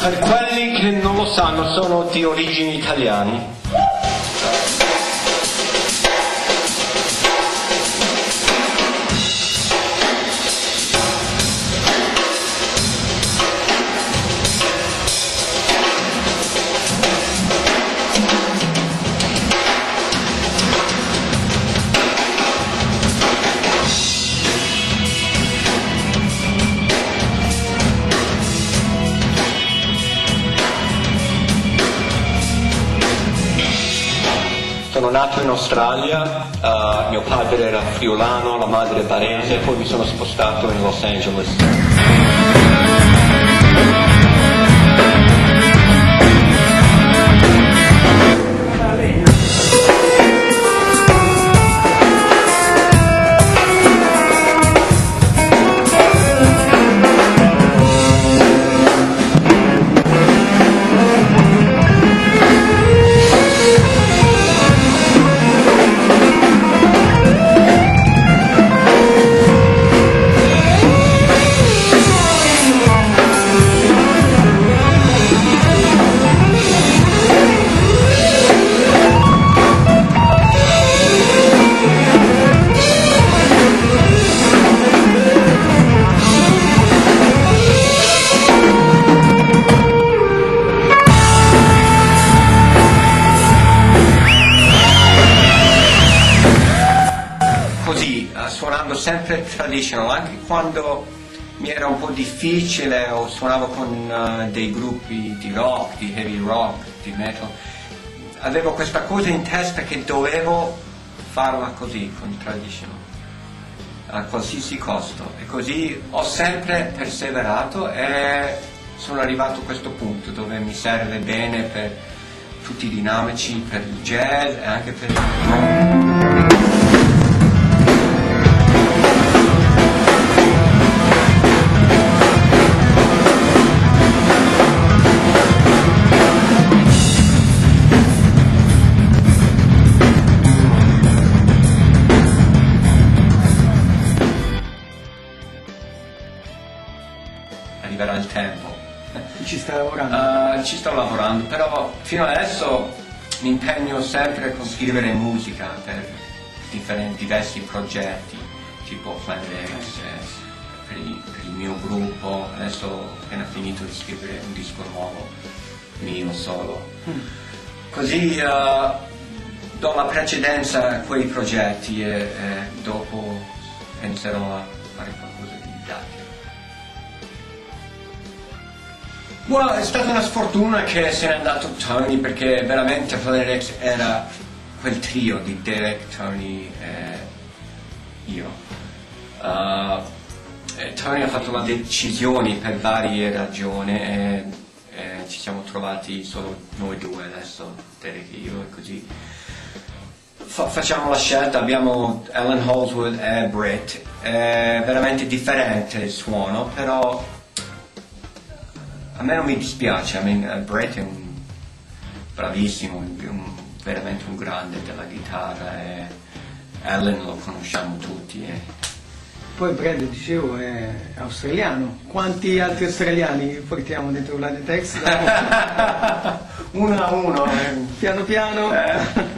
Per quelli che non lo sanno, sono di origini italiane. Sono nato in Australia, mio padre era friulano, la madre barese, poi mi sono spostato in Los Angeles. Suonando sempre traditional, anche quando mi era un po' difficile o suonavo con dei gruppi di rock, di heavy rock, di metal, avevo questa cosa in testa che dovevo farla così, con traditional, a qualsiasi costo, e così ho sempre perseverato e sono arrivato a questo punto dove mi serve bene per tutti i dinamici, per il jazz e anche per il rock. Arriverà il tempo. Ci stai lavorando? Ci sto lavorando, però fino adesso mi impegno sempre con scrivere musica per diversi progetti, tipo Planet X, per il mio gruppo. Adesso ho appena finito di scrivere un disco nuovo, mio solo. Così do la precedenza a quei progetti e dopo penserò a fare qualcosa di diverso. Well, è stata una sfortuna che se n'è andato Tony, perché veramente Planet X era quel trio di Derek, Tony e io. Tony ha fatto la decisione per varie ragioni e ci siamo trovati solo noi due adesso, Derek e io, e così facciamo la scelta. Abbiamo Allan Holdsworth e Britt, è veramente differente il suono, però a me non mi dispiace. Brett è un bravissimo, veramente un grande della chitarra, e Alan lo conosciamo tutti. Poi Brad, dicevo, è australiano. Quanti altri australiani portiamo dentro Planet X? Uno a uno. Piano piano.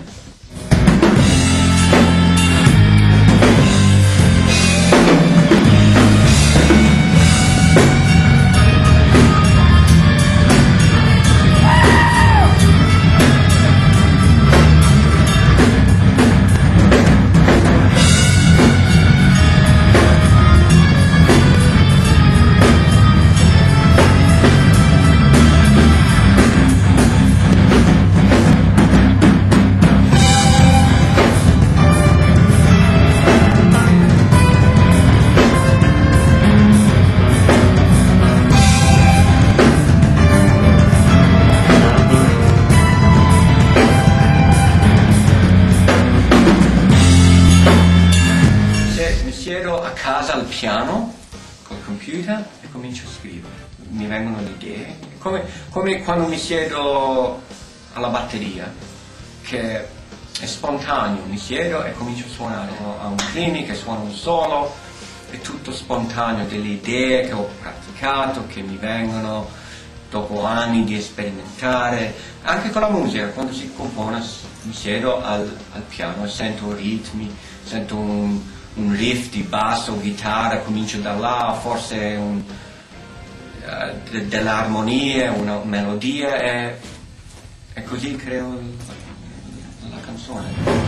Casa al piano col computer e comincio a scrivere, mi vengono le idee, come quando mi siedo alla batteria, che è spontaneo, mi siedo e comincio a suonare. Ho un clinic che suono un solo, è tutto spontaneo, delle idee che ho praticato, che mi vengono dopo anni di sperimentare, anche con la musica, quando si compone mi siedo al piano e sento ritmi, sento un riff di basso, chitarra, comincio da là, forse delle armonie, una melodia e così creo la canzone.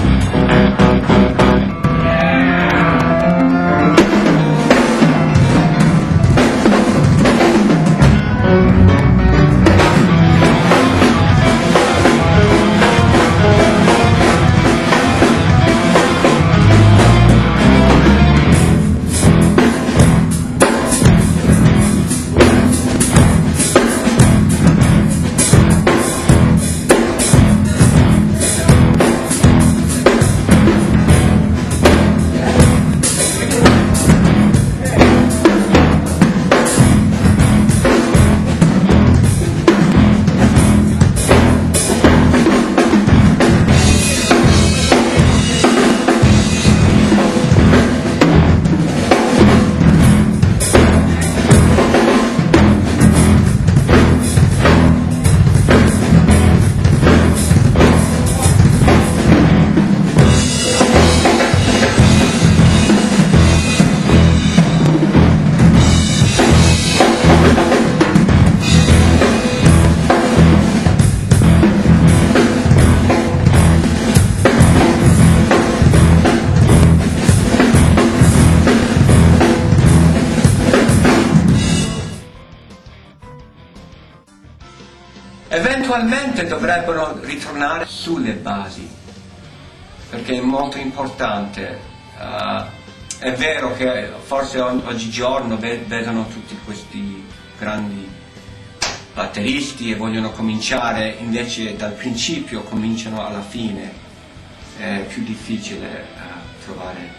Eventualmente dovrebbero ritornare sulle basi, perché è molto importante. È vero che forse oggigiorno vedono tutti questi grandi batteristi e vogliono cominciare, invece dal principio cominciano alla fine. È più difficile trovare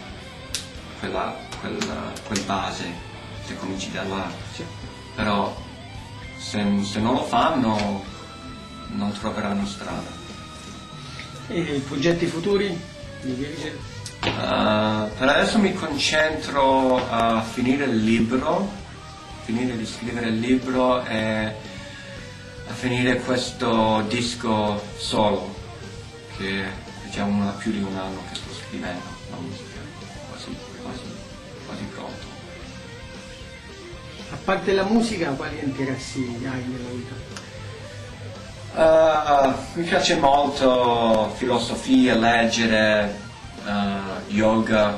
quel base se cominci da là. Però se non lo fanno non troveranno strada. E i progetti futuri di dirigere? Per adesso mi concentro a finire di scrivere il libro e a finire questo disco solo, che è già più di un anno che sto scrivendo la musica, quasi pronto. A parte la musica, quali interessi hai nella vita? Mi piace molto filosofia, leggere, yoga,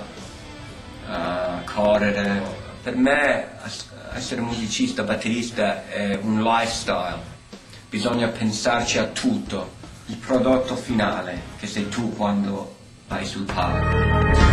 correre. Per me essere musicista, batterista è un lifestyle. Bisogna pensarci a tutto, il prodotto finale, che sei tu quando vai sul palco.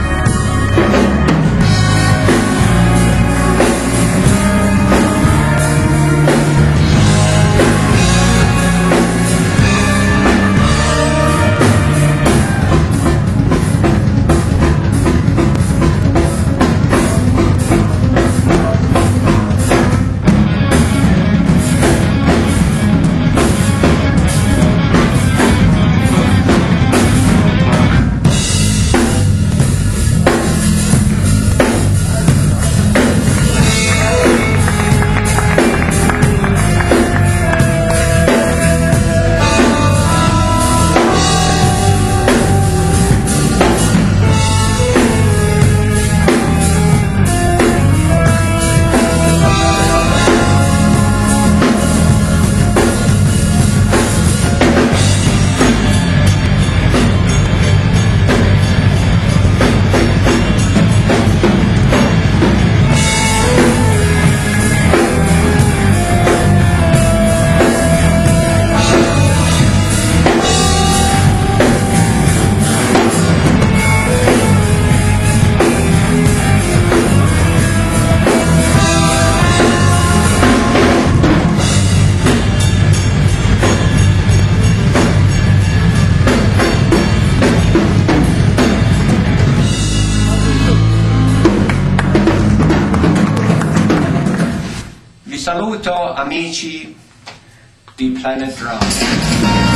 Saluto amici di Planet Drum.